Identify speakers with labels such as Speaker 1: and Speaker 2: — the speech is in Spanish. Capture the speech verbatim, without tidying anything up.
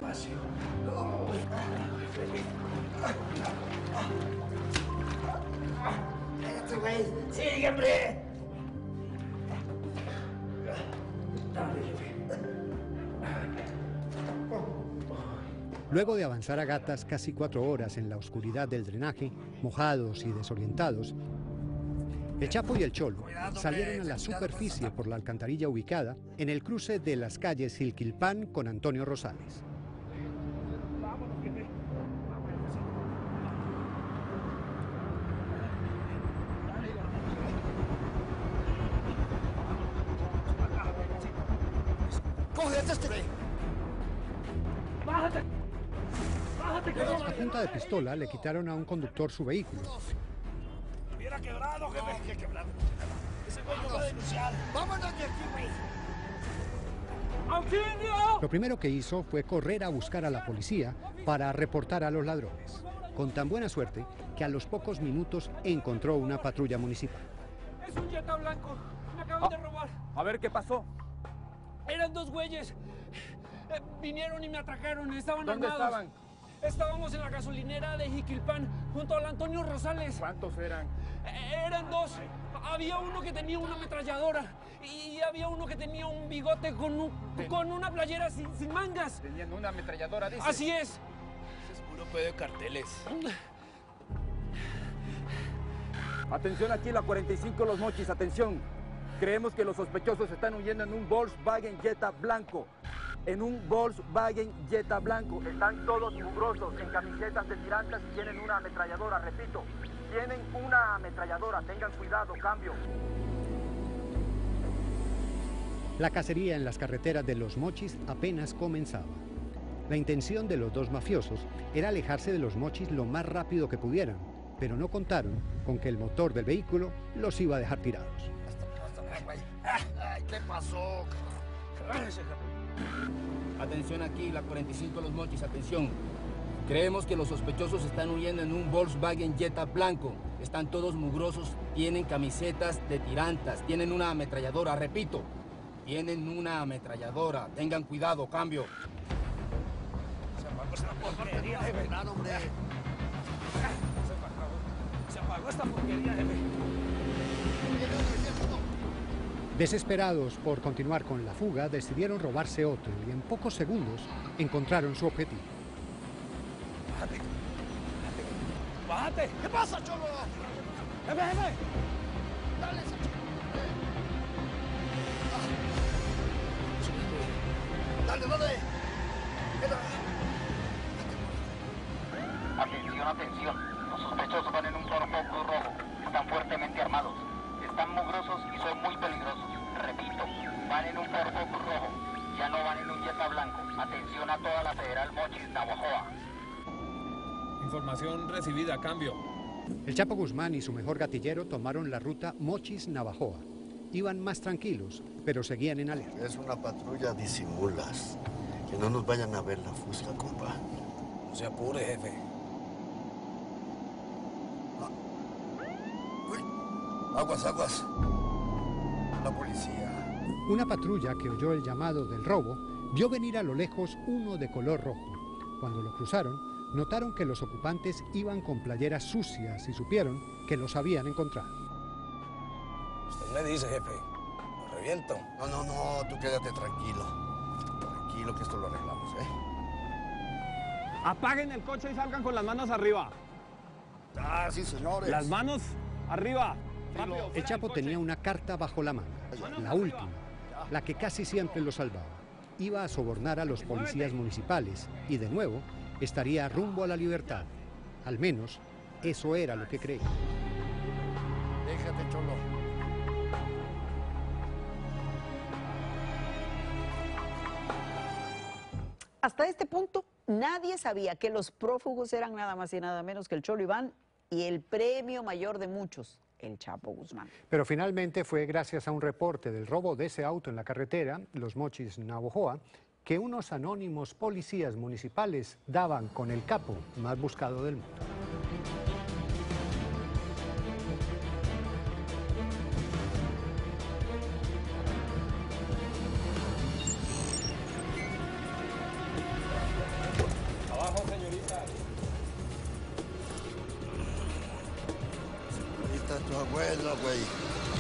Speaker 1: despacio. ¡Cállate, güey! ¡Sigue, hombre! Dale, jefe.
Speaker 2: Luego de avanzar a gatas casi cuatro horas en la oscuridad del drenaje, mojados y desorientados, el Chapo y el Cholo salieron a la superficie por la alcantarilla ubicada en el cruce de las calles Gilquilpan con Antonio Rosales.
Speaker 1: ¡Bájate! ¡Bájate, que
Speaker 2: A punta de pistola le quitaron a un conductor su vehículo.
Speaker 1: Hubiera quebrado, jefe. No, que quebrado. Ese güey no va a denunciar. ¡Vámonos de aquí, güey! ¡Auxilio!
Speaker 2: Lo primero que hizo fue correr a buscar a la policía para reportar a los ladrones, con tan buena suerte que a los pocos minutos encontró una patrulla municipal.
Speaker 3: Es un Jetta blanco. Me acaban ah, de robar.
Speaker 4: A ver, ¿qué pasó?
Speaker 3: Eran dos güeyes. Eh, vinieron y me atracaron. Estaban
Speaker 4: ¿Dónde
Speaker 3: armados.
Speaker 4: estaban?
Speaker 3: Estábamos en la gasolinera de Jiquilpan, junto al Antonio Rosales.
Speaker 4: ¿Cuántos eran?
Speaker 3: Eh, eran dos. Había uno que tenía una ametralladora y había uno que tenía un bigote con, un, Ten... con una playera sin, sin mangas.
Speaker 4: Tenían una ametralladora, dice.
Speaker 3: Así es.
Speaker 1: Ese es puro pedo de carteles.
Speaker 4: Atención aquí, la cuarenta y cinco Los Mochis, atención. Creemos que los sospechosos están huyendo en un Volkswagen Jetta blanco. En un Volkswagen Jetta blanco. Están todos mugrosos, en camisetas de tirantes y tienen una ametralladora, repito. Tienen una ametralladora, tengan cuidado, cambio.
Speaker 2: La cacería en las carreteras de Los Mochis apenas comenzaba. La intención de los dos mafiosos era alejarse de Los Mochis lo más rápido que pudieran, pero no contaron con que el motor del vehículo los iba a dejar tirados.
Speaker 1: Ay, ¿qué pasó?
Speaker 4: Atención aquí, la cuarenta y cinco Los Mochis, atención. Creemos que los sospechosos están huyendo en un Volkswagen Jetta blanco. Están todos mugrosos, tienen camisetas de tirantas, tienen una ametralladora, repito. Tienen una ametralladora, tengan cuidado, cambio.
Speaker 1: Se apagó esta porquería, jefe. hombre. Se apagó esta porquería, jefe.
Speaker 2: Desesperados por continuar con la fuga, decidieron robarse otro y en pocos segundos encontraron su objetivo.
Speaker 1: Bájate. Bájate. ¿Qué pasa, Cholo? Jefe, jefe. Dale, esa Dale, dale.
Speaker 5: Atención, atención. Los sospechosos van en un Ford Focus rojo. Están fuertemente armados. Están mugrosos y son muy peligrosos. Repito, van en un Ford Focus rojo. Ya no van en un Jetta blanco. Atención a toda la Federal Mochis, Navajoa.
Speaker 6: Información recibida, cambio.
Speaker 2: El Chapo Guzmán y su mejor gatillero tomaron la ruta Mochis-Navajoa. Iban más tranquilos, pero seguían en alerta.
Speaker 7: Es una patrulla, disimulas. Que no nos vayan a ver la fusca, compa.
Speaker 1: No se apure, jefe.
Speaker 7: Ah. Uy. Aguas, aguas. La policía.
Speaker 2: Una patrulla que oyó el llamado del robo vio venir a lo lejos uno de color rojo. Cuando lo cruzaron, notaron que los ocupantes iban con playeras sucias y supieron que los habían encontrado.
Speaker 1: Usted me dice, jefe, lo reviento.
Speaker 7: No, no, no, tú quédate tranquilo. Tranquilo que esto lo arreglamos, ¿eh?
Speaker 6: Apaguen el coche y salgan con las manos arriba.
Speaker 7: Ah, sí, señores.
Speaker 6: Las manos arriba.
Speaker 2: Rápido, el Chapo tenía una carta bajo la manga, la última, la que casi siempre lo salvaba. Iba a sobornar a los policías municipales y de nuevo estaría rumbo a la libertad. Al menos eso era lo que creía.
Speaker 7: Déjate, Cholo.
Speaker 8: Hasta este punto, nadie sabía que los prófugos eran nada más y nada menos que el Cholo Iván y el premio mayor de muchos, el Chapo Guzmán.
Speaker 2: Pero finalmente fue gracias a un reporte del robo de ese auto en la carretera, Los Mochis, Navajoa, que unos anónimos policías municipales daban con el capo más buscado del mundo.
Speaker 7: está tu abuelo, güey.